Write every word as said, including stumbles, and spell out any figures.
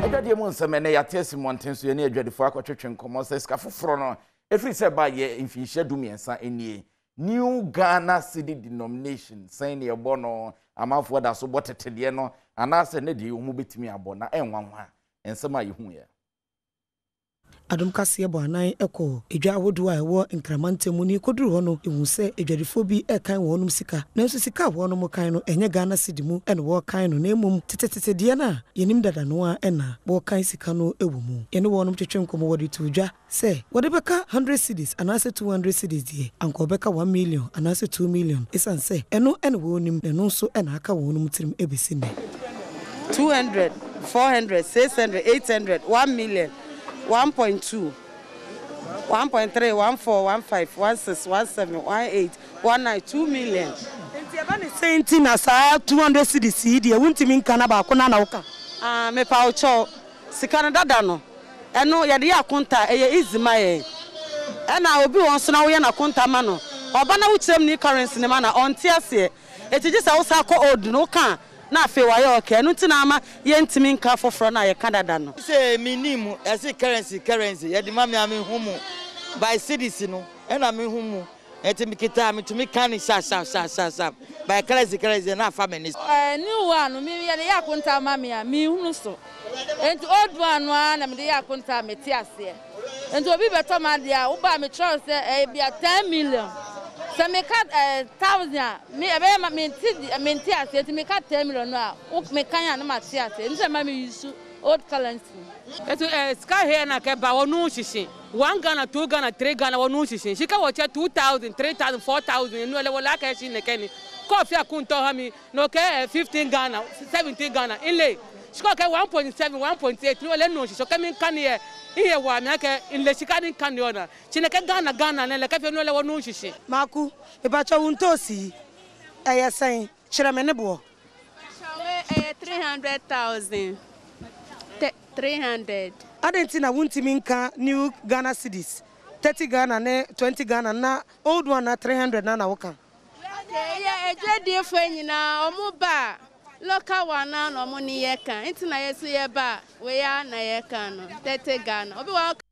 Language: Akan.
Adwade mu nsɛm ne yate asimonten so ne adwadefo akɔtwetwe nkɔmɔ sɛ sika foforo no efiri sɛ ba ye mfinhye dumiɛnsa enie New Ghana City denomination sɛn ne ɛbɔ no amafo da so bɔtetede no anase ne de omu betimi abɔ na enwanwa ensɛm a yehu ye Adom kase bo anan eko edwa ahodo a ewo nkramantemu ni koduru ho no ehu se edwadefo bi ekan wonum sika nanso sika wonum kan no enye Ghana City mu ene wo kan no na emum tetetete de na yenim dada no a ena wo kan sika no ewo mu ene wonum twetwe nkomo wodi tudwa se wode beka one hundred cedis anase two hundred cedis die anko beka one million anase two million esan se eno ene wonim eno so ena aka wonum tirim ebesi ne two hundred four hundred six hundred eight hundred one million one point two, one point three, one four, one five, one six, one seven, one eight, one nine, two million. Enti eba ne senti na sa two hundred cedis die wuntimi nka na ba ko na na woka. Ah me pa ocho sika na dada no. Eno ye de akonta eye izima ye. Ena obi won so na wo ye na akonta ma no. Oba na wuchirem ni currency ne ma na onte ase. Eti ji sa wo sa ko old no kan na afi wa ye okay no ti na ama ye ntimi nka foforo na ye Canada no say minimum as currency currency ye di ma me am humu by cities no e na me humu eti mi kita mi to me kan sha sha sha sha sha by currency currency na fa me eh new one mi ye ya konta ma me mi hunu so enti old one na me de ya konta me ti ase enti obi beto ma dia wo ba me trust say e bia ten million. So me cut a thousand. Me ebe ma me ti me ti ase me cut ten million no a me kan ya na ma ti ase nse ma me use old currency. Eto eh sky here na ke ba wonu hihye one Ghana two Ghana three Ghana wonu hihye shika wo che two thousand three thousand four thousand no le wo la ka shi ne keni coffee akunto ha mi no ke fifteen Ghana seventeen Ghana ile shika ke one point seven one point eight no le no hihye ke me kan ye iye wa me ke ile shika din kan yo na chineke Ghana Ghana ne le ka fe no le wonu hihye maku e ba cha wuntosi eyesen kire me ne bo eh three hundred thousand three hundred. Adentina wuntimi nka New Ghana Cedis thirty Ghana ne twenty Ghana na old one na three hundred na na woka. Yeah, ejedi efo nyina omu ba local one na omu ni ye kan. Nti na yesu ye ba we ya na ye kan no thirty Ghana. Obi wa